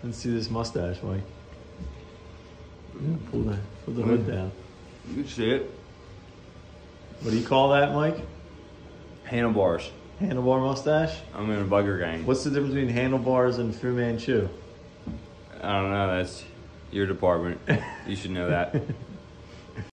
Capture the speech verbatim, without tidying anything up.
Let's see this mustache, Mike. Yeah, pull the, pull the hood down. You can see it. What do you call that, Mike? Handlebars. Handlebar mustache? I'm in a bugger gang. What's the difference between handlebars and Fu Manchu? I don't know. That's your department. You should know that.